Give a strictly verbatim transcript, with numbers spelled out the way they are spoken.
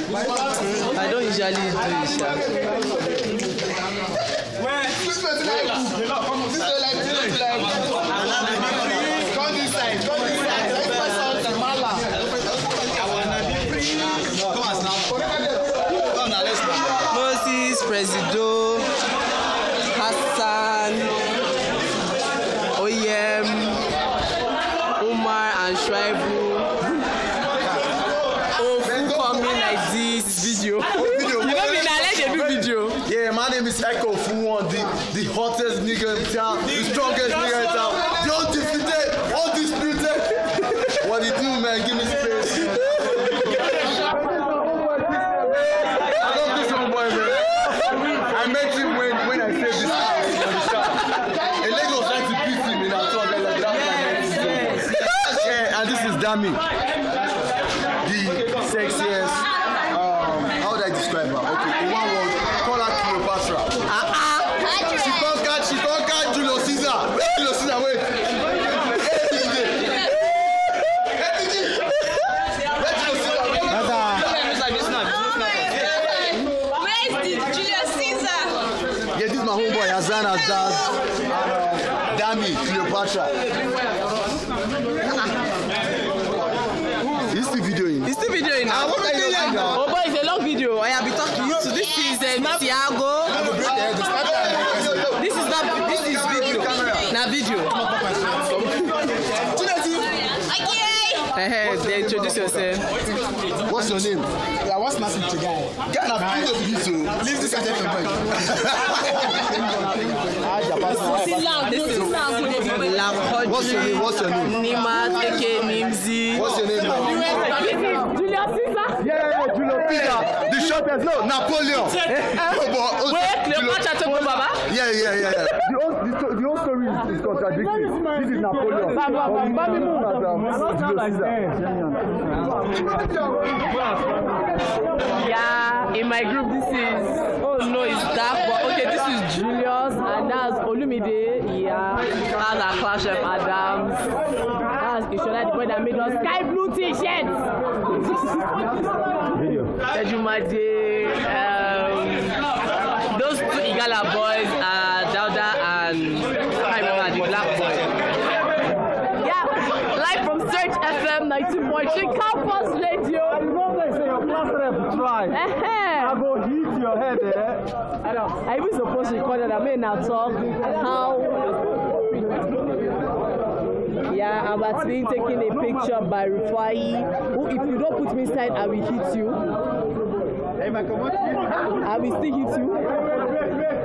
I don't usually do it, sha. This person like this person like this like come this side, come this side. Let's pass out the mala. I wanna be free. Come on now. Come now, let's go. Moses, Presido, Hassan, Oyem, Umar, and Shribu. Oh, who coming like this video? Video. You know me, now let them do video. Yeah, my name is Echo Fuwan, the, the hottest nigga in town, the strongest nigga in town, the undefeated, undisputed. What do you do, man? Give me space. I love this one boy, man. I met him when, when I saved this house on the shop. A lady was trying to beat him in our talk, like that. Yeah, and this is Dami, the sexiest. Um, how would I describe her? Okay, in one word, call her Cleopatra. Uh-uh. She conquered, she conquered Julius Caesar. Julius Caesar, wait. Yeah, this is my homeboy, Azan Azaz. Dami, Cleopatra. Is this videoing? It's still videoing now. What are you doing now? Oh boy, it's a long video. I have been talking to this is uh, Tiago. This is not this is video. Now video. Hey, they introduce yourself. What's your name? Yeah, what's nothing to guy? Get a video with you too. Leave this at every point. This is Lakodri. What's your name? What's your name? Nima, Eke, Nimzi. What's your name now? This is Julius Caesar. Yeah, yeah, yeah, Julius Caesar. The shortest, no, Napoleon. Wait, Cleopatra took over, Baba? Yeah, yeah, yeah, yeah. The whole, the, the whole story is, is contradictory. This is Napoleon. Yeah, in my group this is, oh no, it's dark, but okay, this is Julius, and that's Olumide, yeah, that's our class chef Adams, that's Ishola, the boy that made us sky blue t-shirts. Ejumade, um, those two Igala boys are Dauda and I can't remember the black boy. Yeah, live from Search F M ninety point three Campus Radio. Try. I go hit your head eh? I know. I even supposed to record that. I may now talk how. Yeah, I'm actually taking a picture by Rufai. Who, if you don't put me inside, I will hit you. I will still hit you.